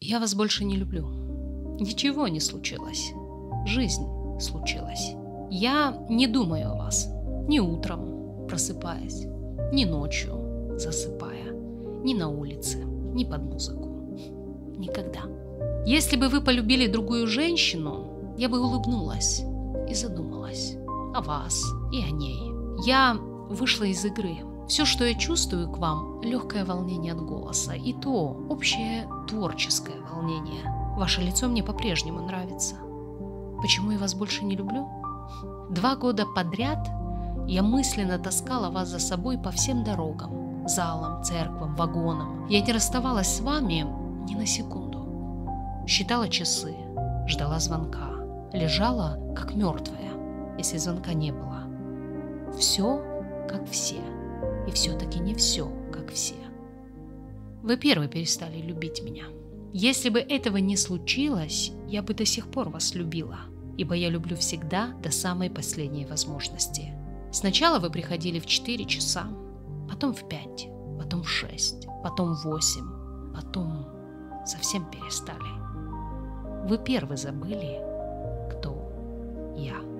Я вас больше не люблю. Ничего не случилось. Жизнь случилась. Я не думаю о вас. Ни утром, просыпаясь, ни ночью, засыпая, ни на улице, ни под музыку. Никогда. Если бы вы полюбили другую женщину, я бы улыбнулась и задумалась о вас и о ней. Я вышла из игры. Все, что я чувствую к вам, легкое волнение от голоса, и то общее творческое волнение. Ваше лицо мне по-прежнему нравится. Почему я вас больше не люблю? 2 года подряд я мысленно таскала вас за собой по всем дорогам, залам, церквам, вагонам. Я не расставалась с вами ни на секунду. Считала часы, ждала звонка, лежала как мертвая, если звонка не было. Все как все, и все-таки не все как все. Вы первый перестали любить меня. Если бы этого не случилось, я бы до сих пор вас любила, ибо я люблю всегда до самой последней возможности. Сначала вы приходили в 4 часа, потом в 5, потом в 6, потом в 8, потом совсем перестали. Вы первый забыли, кто я.